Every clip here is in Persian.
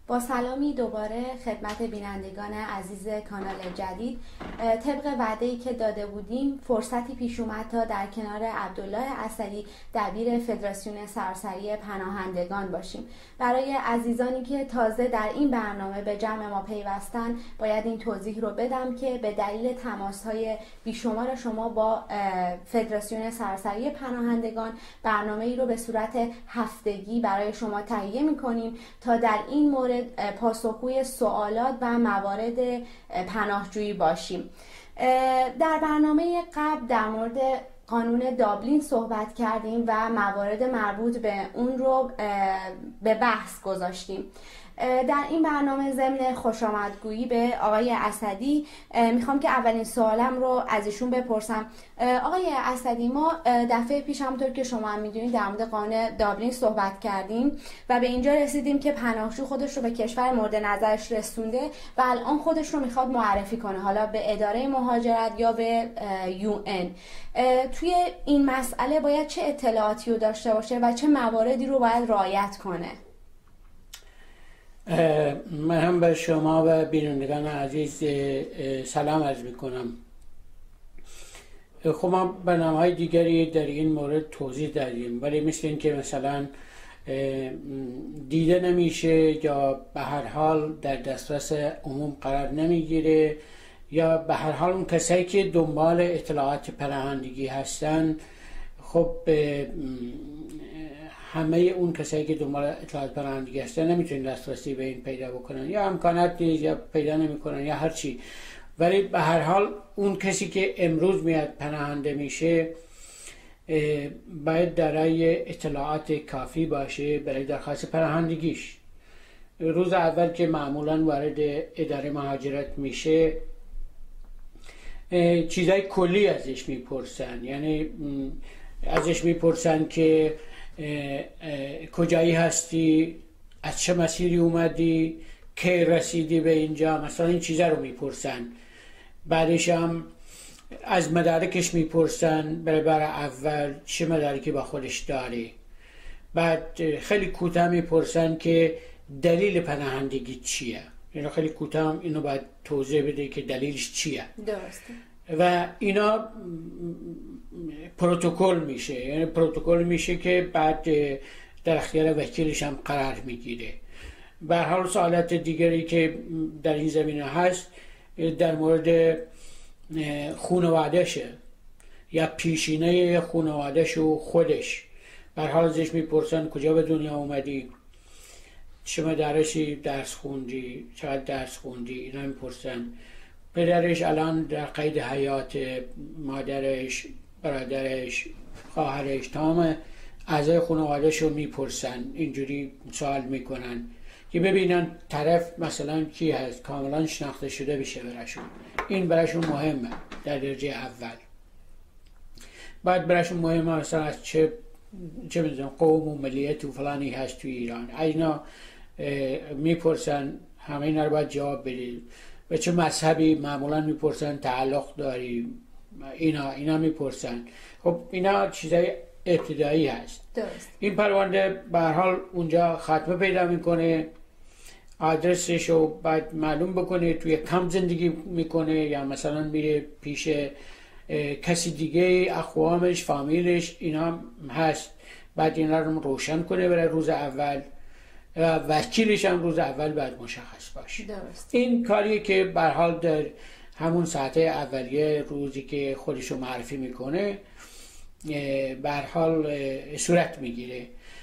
با سلامی دوباره خدمت بینندگان عزیز کانال جدید. طبق وعده‌ای که داده بودیم فرصتی پیش اومد تا در کنار عبدالله اسدی دبیر فدراسیون سراسری پناهندگان باشیم. برای عزیزانی که تازه در این برنامه به جمع ما پیوستن باید این توضیح رو بدم که به دلیل تماس‌های بیشمار شما با فدراسیون سراسری پناهندگان برنامه‌ای رو به صورت هفتگی برای شما تهیه می‌کنیم تا در این مورد پاسخگوی سوالات و موارد پناهجویی باشیم. در برنامه قبل در مورد قانون دابلین صحبت کردیم و موارد مربوط به اون رو به بحث گذاشتیم. در این برنامه ضمن خوشامدگویی به آقای اسدی میخوام که اولین سوالم رو از ایشون بپرسم. آقای اسدی، ما دفعه پیش همونطور که شما هم میدونید در مورد قانون دابلین صحبت کردیم و به اینجا رسیدیم که پناهجو خودش رو به کشور مورد نظرش رسونده و الان خودش رو میخواد معرفی کنه، حالا به اداره مهاجرت یا به UN. توی این مسئله باید چه اطلاعاتی رو داشته باشه و چه مواردی رو باید رعایت کنه؟ من هم به شما و بینندگان عزیز سلام عرض میکنم. خب ما برنامه‌های دیگری در این مورد توضیح دادیم، ولی مثل این که مثلا دیده نمیشه یا به هر حال در دسترس عموم قرار نمیگیره یا به هر حال اون کسایی که دنبال اطلاعات پناهندگی هستن، خب همه اون کسایی که دنبال اطلاعات پناهندگی هستن نمیتونن دسترسی به این پیدا بکنن یا امکانات نیست یا پیدا نمیکنن یا هر چی. ولی به هر حال اون کسی که امروز میاد پناهنده میشه باید دارای اطلاعات کافی باشه برای درخواست پناهندگیش. روز اول که معمولا وارد اداره مهاجرت میشه چیزای کلی ازش میپرسن، یعنی ازش میپرسن که کجایی هستی، از چه مسیری اومدی، کی رسیدی به اینجا، مثلا این چیزا رو میپرسن. بعدش هم از مدارکش میپرسن، برای اول چه مدارکی با خودش داره. بعد خیلی کوتاه میپرسن که دلیل پناهندگی چیه، یعنی خیلی کوتاه اینو باید توضیح بده که دلیلش چیه. درسته. و اینا پروتکل میشه، یعنی پروتکل میشه که بعد در اختیار وکیلش هم قرار میگیره. به هر حال سوالات دیگری که در این زمینه هست در مورد خانواده‌شه یا پیشینه خانواده‌ش و خودش. به هر حال ازش میپرسن کجا به دنیا اومدی، چه مدرسی درس خوندی، چقدر درس خوندی، اینا میپرسن. پدرش الان در قید حیات، مادرش، برادرش، خواهرش، تمام اعضای خانواده‌ش رو میپرسن. اینجوری سوال میکنن که ببینن طرف مثلا کی هست، کاملا شناخته شده بشه براشون. این براشون مهمه در درجه اول. بعد براشون مهمه مثلا از چه میدونم قوم و ملیت و فلانی هست توی ایران. اینا میپرسن، همه اینا رو باید جواب بدید. و چه مذهبی معمولا میپرسن، تعلق داری، اینا میپرسن. خب اینا چیزای ابتدایی هست. درست. این پرونده به هر حال اونجا خاتمه پیدا میکنه، آدرسش رو باید معلوم بکنه، توی کم زندگی میکنه یا مثلا میره پیش کسی دیگه، اقوامش، فامیلش، اینا هست. بعد اینا رو روشن کنه برای روز اول و وکیلش هم روز اول باید مشخص باشه. درست. این کاریه که به هر حال در همون ساعته اولیه روزی که خودشو معرفی میکنه به هر حال صورت میگیره.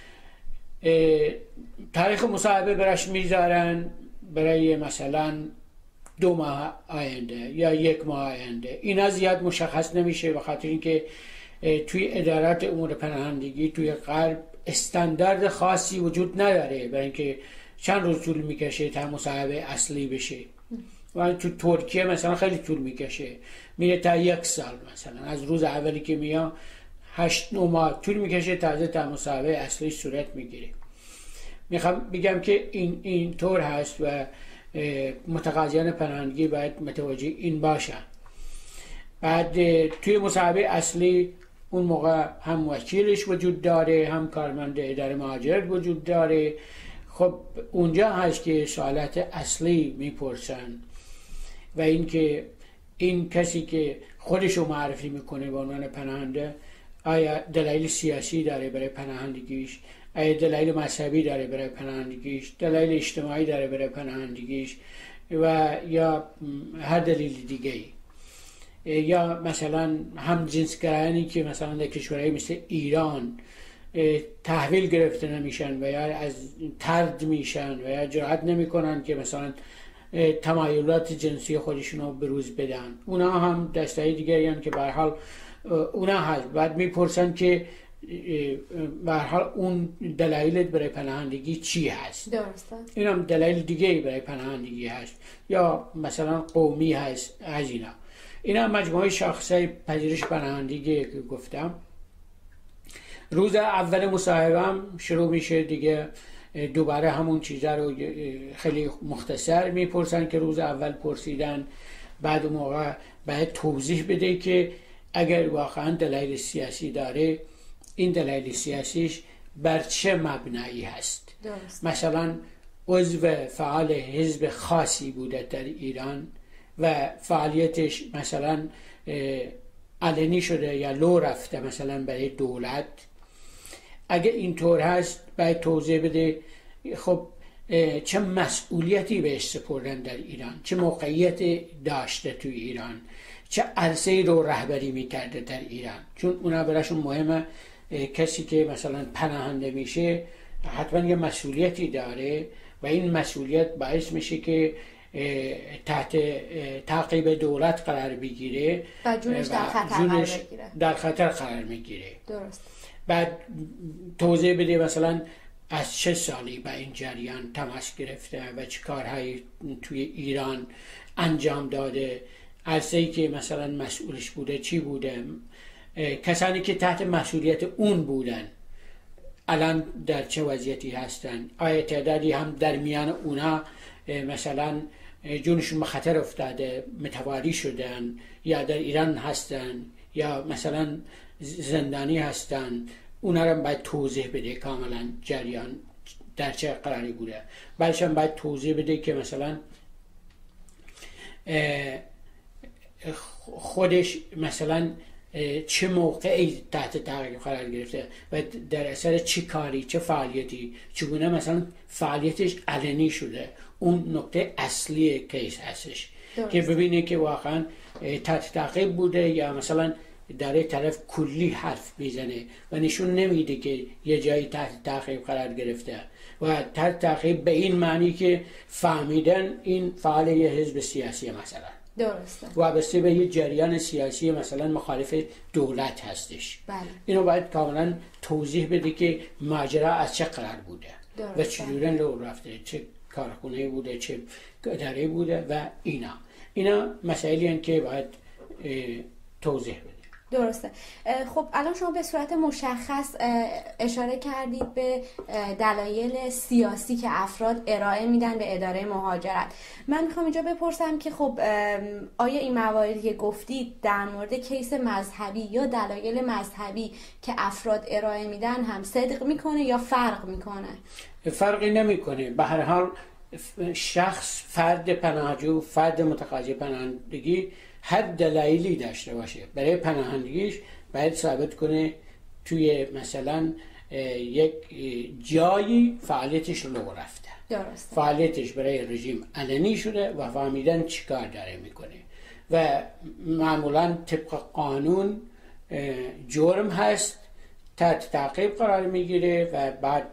تاریخ مصاحبه براش میذارن برای مثلا 2 ماه آینده یا 1 ماه آینده. اینا زیاد مشخص نمیشه به خاطر اینکه توی ادارات امور پناهندگی توی غرب استاندارد خاصی وجود نداره برای اینکه چند روز طول میکشه تا مصاحبه اصلی بشه. و تو ترکیه مثلا خیلی طول میکشه، میره تا 1 سال، مثلا از روز اولی که میاد 8-9 ماه طول میکشه تا مصاحبه اصلی صورت میگیره. میخوام بگم که این طور هست و متقاضیان پناهندگی باید متوجه این باشن. بعد توی مصاحبه اصلی اون موقع هم وکیلش وجود داره، هم کارمند اداره مهاجرت وجود داره. خب اونجا هست که سوالات اصلی میپرسن و اینکه این کسی که خودشو معرفی میکنه به عنوان پناهنده آیا دلایل سیاسی داره برای پناهندگیش، آیا دلایل مذهبی داره برای پناهندگیش، دلایل اجتماعی داره برای پناهندگیش و یا هر دلیل دیگه ای. یا مثلا هم جنسگرایانی که مثلا در کشورهای مثل ایران تحویل گرفته نمیشن و یا از طرد میشن و یا جرأت نمیکنن که مثلا تمایلات جنسی خودشون رو بروز بدن. اونا هم دسته‌ای دیگه هستن که به هر حال اونا هست. بعد میپرسن که به هر حال اون دلایلت برای پناهندگی چی هست؟ درسته. این هم دلایل دیگه برای پناهندگی هست یا مثلا قومی هست از اینا. اینا مجموعه شاخصهای پذیرش پناهندگی که گفتم. روز اول مصاحبه‌ام شروع میشه دیگه، دوباره همون چیزا رو خیلی مختصر میپرسن که روز اول پرسیدن. بعد اون موقع باید توضیح بده که اگر واقعا دلایل سیاسی داره، این دلایل سیاسیش بر چه مبنایی هست. درست. مثلا عضو فعال حزب خاصی بوده در ایران و فعالیتش مثلا علنی شده یا لو رفته مثلا برای دولت. اگه اینطور هست باید توضیح بده خب چه مسئولیتی بهش سپردن در ایران، چه موقعیت داشته توی ایران، چه عرصه‌ای رو رهبری میکرده در ایران. چون اونا براشون مهمه کسی که مثلا پناهنده میشه حتما یه مسئولیتی داره و این مسئولیت باعث میشه که تحت تعقیب دولت قرار بگیره و جونش در خطر قرار میگیره. درست. بعد توضیح بده مثلا از چه سالی به این جریان تماس گرفته و چه کارهایی توی ایران انجام داده، عرصه‌ای که مثلا مسئولش بوده چی بوده، کسانی که تحت مسئولیت اون بودن الان در چه وضعیتی هستن، آیا تعدادی هم در میان اونا مثلا جونشون به خطر افتاده متواری شدن یا در ایران هستن یا مثلا زندانی هستن. اونا رو باید توضیح بده کاملا جریان در چه قراری بوده. بعدش هم باید توضیح بده که مثلا خودش مثلا چه موقعی تحت تعقیب قرار گرفته و در اثر چه کاری چه فعالیتی چگونه مثلا فعالیتش علنی شده. اون نکته اصلی کیس هستش که ببینه که واقعا تحت تعقیب بوده یا مثلا در یک طرف کلی حرف میزنه و نشون نمیده که یه جایی تحت تعقیب قرار گرفته و تحت تعقیب به این معنی که فهمیدن این فعال یه حزب سیاسی مثلا. درسته. وابسته به یه جریان سیاسی مثلا مخالف دولت هستش. بله. اینو باید کاملا توضیح بده که ماجرا از چه قرار بوده. درسته. و چجوری لو رفته، چه کارخونه بوده، چه اداره بوده و اینا مسائلی هستند که باید توضیح بده. درسته. خب الان شما به صورت مشخص اشاره کردید به دلایل سیاسی که افراد ارائه میدن به اداره مهاجرت. من میخوام اینجا بپرسم که خب آیا این مواردی که گفتید در مورد کیس مذهبی یا دلایل مذهبی که افراد ارائه میدن هم صدق میکنه یا فرق میکنه؟ فرقی نمیکنه. به هر حال شخص، فرد پناهجو، فرد متقاضی پناهندگی هر دلایلی داشته باشه برای پناهندگیش باید ثابت کنه توی مثلا یک جایی فعالیتش لو رفته. درسته. فعالیتش برای رژیم علنی شده و فهمیدن چیکار داره میکنه و معمولا طبق قانون جرم هست، تحت تعقیب قرار میگیره و بعد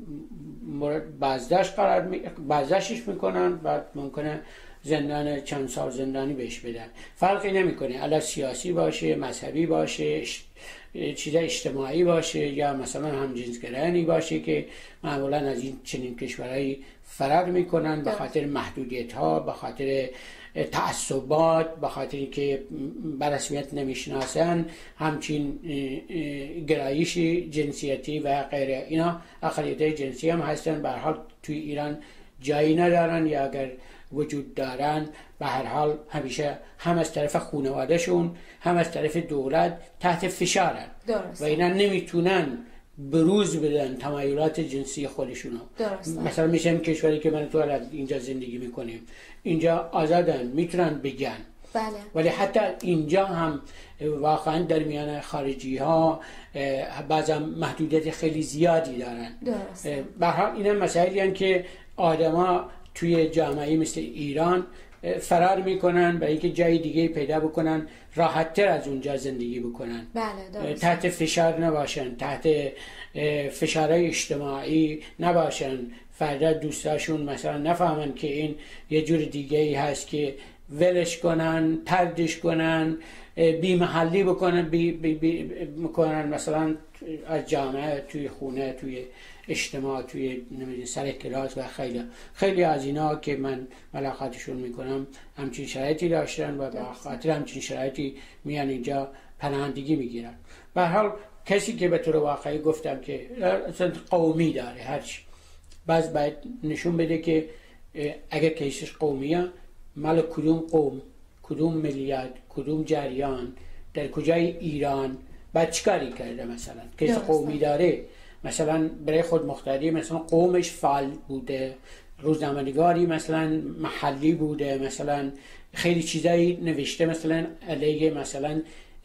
بازداشتش میکنن، بعد ممکنه زندان چند سال زندانی بهش بدن. فرقی نمیکنه الا سیاسی باشه، مذهبی باشه، چیز اجتماعی باشه یا مثلا همجنسگرایانی باشه که معمولا از این چنین کشورهایی فرار میکنن به خاطر محدودیت ها، به خاطر تعصبات، به خاطر اینکه به رسمیت نمیشناسن، همچین گرایش جنسیتی و غیره. اینا اقلیت جنسی هم هستن، به هر حال توی ایران جایی ندارن یا اگر وجود دارن به هر حال همیشه هم از طرف خانوادهشون هم از طرف دولت تحت فشارن. درست. و اینا نمیتونن بروز بدن تمایلات جنسی خودشونو. درسته. مثلا میشه کشوری که من تو اینجا زندگی میکنیم، اینجا آزادن، میتونن بگن. بله. ولی حتی اینجا هم واقعا در میان خارجی ها بعضا محدودیت خیلی زیادی دارن. درسته. به هر حال اینا مسائلی هستند که آدما توی جامعه مثل ایران فرار میکنن برای اینکه جای دیگه پیدا بکنن، راحت‌تر از اونجا زندگی بکنن. بله درسته. تحت فشار نباشن، تحت فشارهای اجتماعی نباشن، فردا دوستاشون مثلا نفهمن که این یه جور دیگه ای هست که ولش کنن، تردش کنن، بی محلی بکنن، میکنن مثلا از جامعه، توی خونه، توی اجتماع، توی سر کلاس و خیلی از اینا که من ملاقاتشون میکنم همچین شرایطی داشتن و به خاطر همچین شرایطی میان اینجا پناهندگی میگیرن. به هر حال کسی که به طور واقعی گفتم که اصلا قومی داره هرچی، باید نشون بده که اگر کیسش قومیه، مال کدوم قوم، کدوم ملیت، کدوم جریان، در کجای ایران، بعد چیکاری کرده. مثلا کسی قومی داره، مثلا برای خود مختاری، مثلا قومش فعال بوده، روزنامه‌نگاری مثلا محلی بوده، مثلا خیلی چیزایی نوشته مثلا علیه مثلا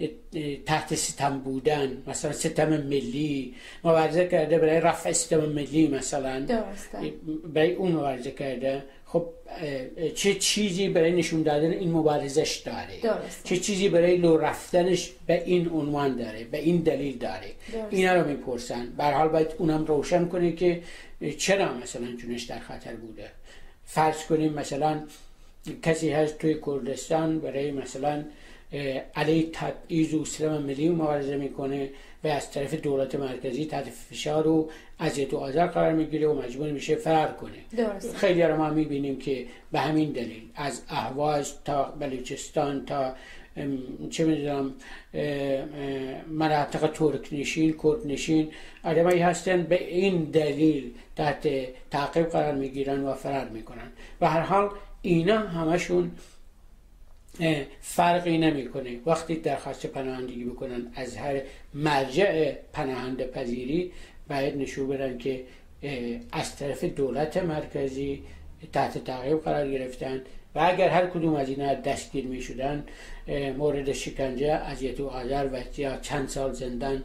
تحت ستم بودن، مثلا ستم ملی، مبارزه کرده برای رفع ستم ملی مثلا. درسته. برای اون مبارزه کرده. خب چه چیزی برای نشون دادن این مبارزش داره؟ درسته. چه چیزی برای لو رفتنش به این عنوان داره، به این دلیل داره؟ درسته. اینا رو میپرسن. به هر حال باید اونم روشن کنه که چرا مثلا جونش در خطر بوده. فرض کنیم مثلا کسی هست توی کردستان برای مثلا علیه تبعیض و سلم ملی مبارزه میکنه و از طرف دولت مرکزی تحت فشار و اذیت و آزار قرار میگیره و مجبور میشه فرار کنه. درست. خیلی را ما میبینیم که به همین دلیل از اهواز تا بلوچستان تا چه میدونم مناطق ترک نشین، کرد نشین، آدمایی هستن به این دلیل تحت تعقیب قرار میگیرن و فرار میکنن. و هر حال اینا همشون فرقی نمیکنه وقتی درخواست پناهندگی بکنن از هر مرجع پناهنده پذیری، باید نشون بدن که از طرف دولت مرکزی تحت تعقیب قرار گرفتن و اگر هر کدوم از اینا دستگیر می شدن مورد شکنجه، اذیت و آزار و یا چند سال زندان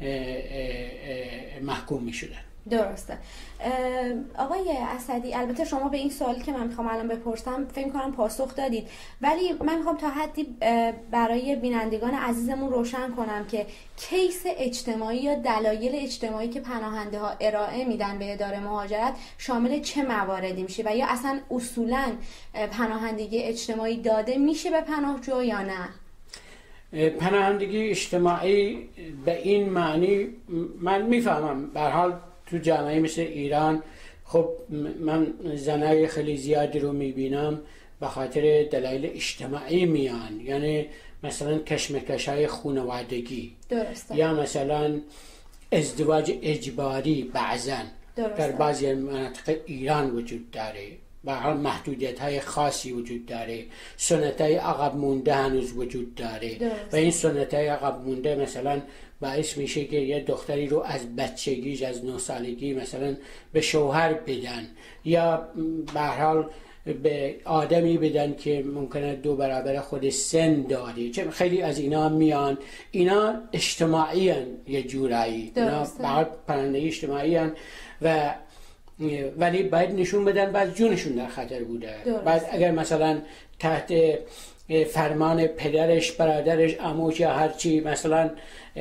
محکوم می شدن. درسته. آقای اسدی، البته شما به این سوالی که من میخوام الان بپرسم فکر کنم پاسخ دادید، ولی من میخوام تا حدی برای بینندگان عزیزمون روشن کنم که کیس اجتماعی یا دلایل اجتماعی که پناهنده ها ارائه میدن به اداره مهاجرت شامل چه مواردی میشه و یا اصلا اصولا پناهندگی اجتماعی داده میشه به پناهجو یا نه؟ پناهندگی اجتماعی به این معنی من میفهمم، به هر حال تو جامعه مثل ایران خب من زنای خیلی زیادی رو میبینم به خاطر دلایل اجتماعی میان، یعنی مثلا کشمکش‌های خانوادگی. درسته. یا مثلا ازدواج اجباری بعضن در بعضی مناطق ایران وجود داره، به هر محدودیت‌های خاصی وجود داره، سنت‌های عقب مونده هنوز وجود داره. و این سنت‌های عقب مونده مثلا باعث میشه که یه دختری رو از بچگیش، از 9 سالگی مثلا به شوهر بدن یا به هر حال به آدمی بدن که ممکنه 2 برابر خود سن داره. چه خیلی از اینا میان، اینا اجتماعی هن یه جورایی، اینا به هر پرنده اجتماعی هن و ولی باید نشون بدن بعد جونشون در خطر بوده. بعد اگر مثلا تحت فرمان پدرش، برادرش، عموش یا هرچی مثلا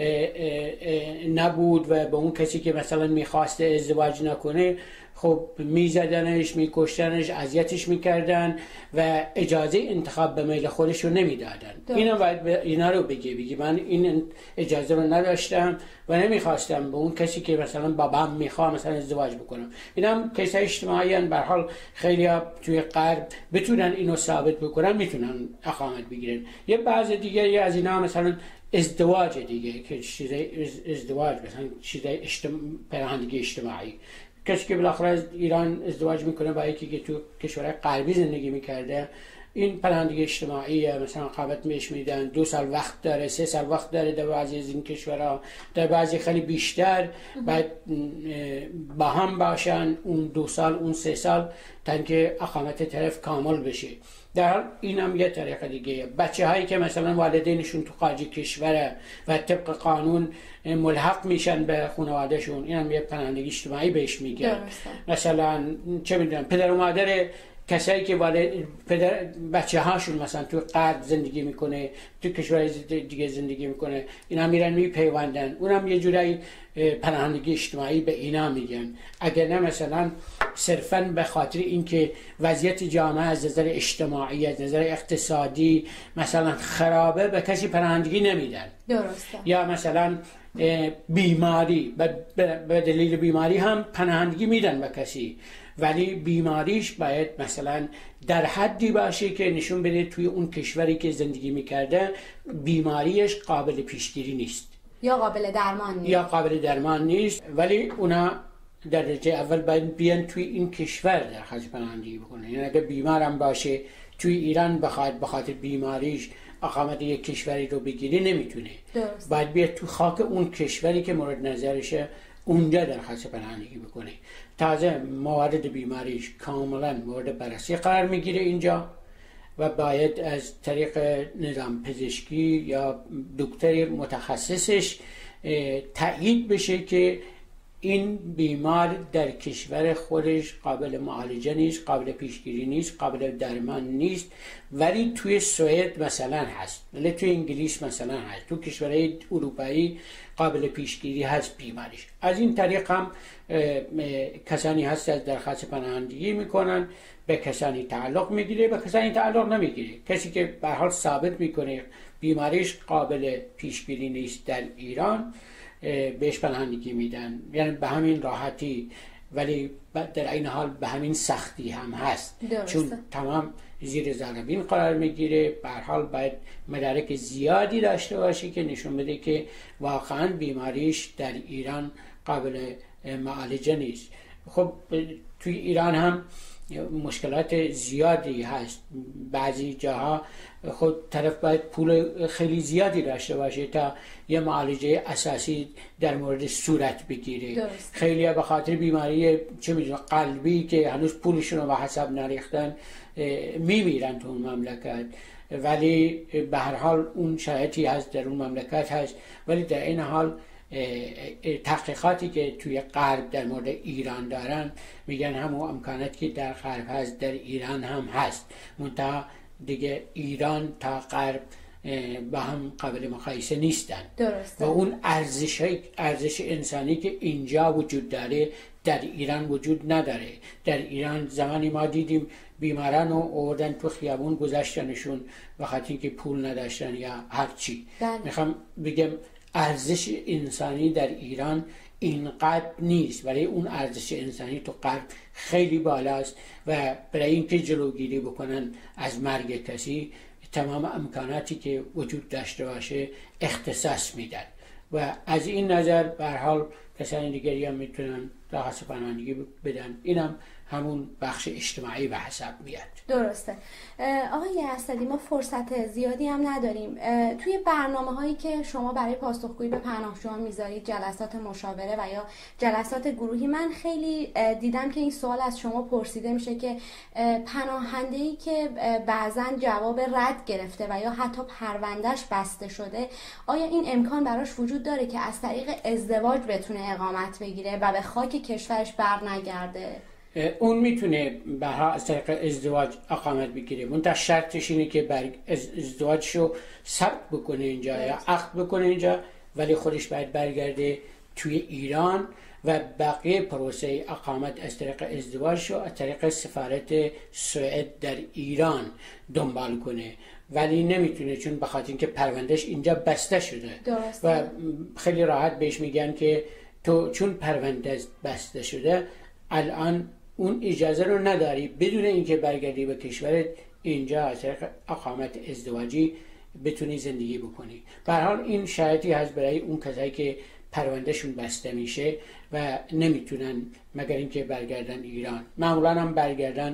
نبود و به اون کسی که مثلا میخواسته ازدواج نکنه خب میزدنش، میکشتنش، اذیتش میکردن و اجازه انتخاب به میل خودش رو نمیدادن. اینا رو بگی من این اجازه رو نداشتم و نمیخواستم به اون کسی که مثلا بابام میخواد مثلا ازدواج بکنم. اینا هم کیسای اجتماعی ان. به هر حال خیلی ها توی غرب بتونن اینو ثابت بکنن، میتونن اقامت بگیرن. یه بعض دیگه از اینا مثلا ازدواج دیگه که چیزای ازدواج مثلا چیزای پناهندگی اجتماعی، کسی که بالاخره از ایران ازدواج میکنه با یکی که تو کشورهای غربی زندگی میکرده این پناهندگی اجتماعی مثلا اقامت بهش میدن، 2 سال وقت داره، 3 سال وقت داره در بعضی از این کشورها، در بعضی خیلی بیشتر، بعد با هم باشن اون 2 سال اون 3 سال تا اینکه اقامت طرف کامل بشه. در حال این هم یه طریقه دیگه. بچه هایی که مثلا والدینشون تو خارج کشوره و طبق قانون ملحق میشن به خانوادهشون، این هم یه پناهندگی اجتماعی بهش میگن. مثلا چه میدونم پدر و مادر کسایی که بچه هاشون مثلا تو غرب زندگی میکنه، تو کشورهای دیگه زندگی میکنه، اینا میرن میپیوندن، اونم یه جورایی پناهندگی اجتماعی به اینا میگن. اگر نه مثلا صرفا به خاطر اینکه وضعیت جامعه از نظر اجتماعی، از نظر اقتصادی مثلا خرابه، به کسی پناهندگی نمیدن. درسته. یا مثلا بیماری، به دلیل بیماری هم پناهندگی میدن به کسی، ولی بیماریش باید مثلا در حدی باشه که نشون بده توی اون کشوری که زندگی میکرده بیماریش قابل پیشگیری نیست یا قابل درمان نیست، ولی اونا در درجه اول باید بیان توی این کشور درخواست پناهندگی بکنه. یعنی اگه بیمارم باشه توی ایران بخواد به خاطر بیماریش اقامت یک کشوری رو بگیره نمیتونه. باید بیاد تو خاک اون کشوری که مورد نظرشه اونجا درخواست پناهندگی بکنه. تازه موارد بیماریش کاملا مورد بررسی قرار میگیره اینجا و باید از طریق نظام پزشکی یا دکتر متخصصش تایید بشه که این بیمار در کشور خودش قابل معالجه نیست، قابل پیشگیری نیست، قابل درمان نیست، ولی توی سوئد مثلا هست، ولی توی انگلیس مثلا هست، تو کشورهای اروپایی قابل پیشگیری هست بیماریش. از این طریق هم کسانی هست از درخواست پناهندگی میکنن، به کسانی تعلق میگیره، به کسانی تعلق نمیگیره. کسی که به هر حال ثابت میکنه بیماریش قابل پیشگیری نیست در ایران بهش پناهندگی میدن، یعنی به همین راحتی، ولی در این حال به همین سختی هم هست. چون تمام زیر ذره قرار میگیره. به هر حال باید مدارک زیادی داشته باشه که نشون بده که واقعا بیماریش در ایران قابل معالجه نیست. خب توی ایران هم مشکلات زیادی هست. بعضی جاها خود طرف باید پول خیلی زیادی داشته باشه تا یه معالجه اساسی در مورد صورت بگیره. خیلی به خاطر بیماری چه میدونم قلبی که هنوز پولشون رو به حساب نریختن میمیرن تو اون مملکت، ولی به هر حال اون شرایطی هست در اون مملکت هست. ولی در این حال تحقیقاتی که توی غرب در مورد ایران دارن میگن همون امکاناتی که در غرب هست در ایران هم هست، منتها دیگه ایران تا غرب با هم قابل مقایسه نیستن. درسته. و اون ارزش انسانی که اینجا وجود داره در ایران وجود نداره. در ایران زمانی ما دیدیم بیماران رو آوردن تو خیابون گذاشتنشون بخاطر که پول نداشتن یا هر چی. میخوام بگم ارزش انسانی در ایران اینقدر نیست، ولی اون ارزش انسانی تو غرب خیلی بالاست و برای اینکه جلوگیری بکنن از مرگ کسی تمام امکاناتی که وجود داشته باشه اختصاص میدن و از این نظر به هر حال کسانی دیگری هم میتونن درخواست پناهندگی بدن. اینم همون بخش اجتماعی به حساب میاد. درسته. آقای اسدی، ما فرصت زیادی هم نداریم. توی برنامه هایی که شما برای پاسخگویی به پناهجویان میذارید، جلسات مشاوره و یا جلسات گروهی، من خیلی دیدم که این سوال از شما پرسیده میشه که پناهنده‌ای که بعضا جواب رد گرفته و یا حتی پروندهش بسته شده، آیا این امکان براش وجود داره که از طریق ازدواج بتونه اقامت بگیره و به خاک کشورش برنگرده؟ اون میتونه برها از طریق ازدواج اقامت بگیره، منتها شرطش اینه که ازدواجشو ثبت بکنه اینجا یا عقد بکنه اینجا، ولی خودش باید برگرده توی ایران و بقیه پروسه اقامت از طریق ازدواجشو از طریق سفارت سوئد در ایران دنبال کنه، ولی نمیتونه چون بخاطر اینکه پروندهش اینجا بسته شده. درسته. و خیلی راحت بهش میگن که تو چون پرونده بسته شده الان اون اجازه رو نداری بدون اینکه برگردی به کشورت اینجا از طریق اقامت ازدواجی بتونی زندگی بکنی. به هر حال این شرایطی هست برای اون کسایی که پروندهشون بسته میشه و نمیتونن مگر اینکه برگردن ایران. معمولا هم برگردن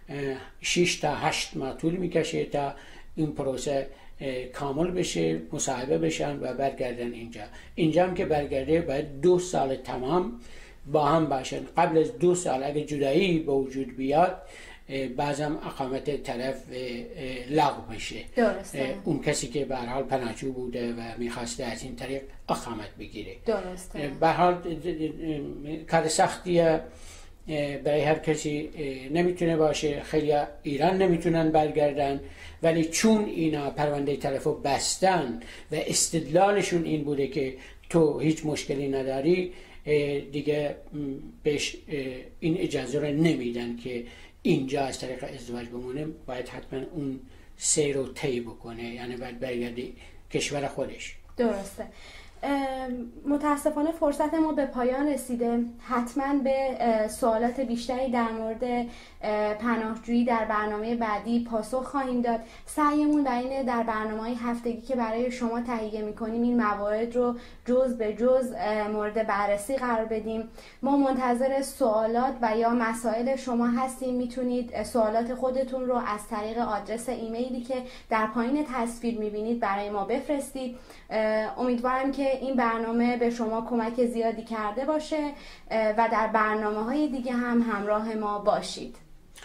6 تا 8 ماه طول میکشه تا این پروسه کامل بشه، مصاحبه بشن و برگردن اینجا هم که برگرده باید 2 سال تمام با هم باشن. قبل از 2 سال اگه جدایی به وجود بیاد بعضم اقامت طرف لغو بشه. درسته. اون کسی که به هر حال پناهجو بوده و میخواسته از این طریق اقامت بگیره. درسته. به هر حال کار سختیه برای هر کسی نمیتونه باشه. خیلی ایران نمیتونن برگردن، ولی چون اینا پرونده طرفو بستن و استدلالشون این بوده که تو هیچ مشکلی نداری، دیگه بهش این اجازه رو نمیدن که اینجا از طریق ازدواج بمونه. باید حتما اون سیر رو طی بکنه، یعنی باید برگرده کشور خودش. درسته. متاسفانه فرصت ما به پایان رسیده. حتما به سوالات بیشتری در مورد پناهجویی در برنامه بعدی پاسخ خواهیم داد. سعیمون در اینه در برنامه‌های هفتگی که برای شما تهیه می‌کنیم این موارد رو جز به جز مورد بررسی قرار بدیم. ما منتظر سوالات و یا مسائل شما هستیم. میتونید سوالات خودتون رو از طریق آدرس ایمیلی که در پایین تصویر می‌بینید برای ما بفرستید. امیدوارم که این برنامه به شما کمک زیادی کرده باشه و در برنامه‌های دیگه هم همراه ما باشید.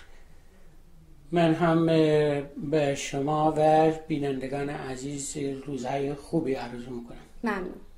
من هم به شما و بینندگان عزیز روزهای خوبی آرزو میکنم. ممنون.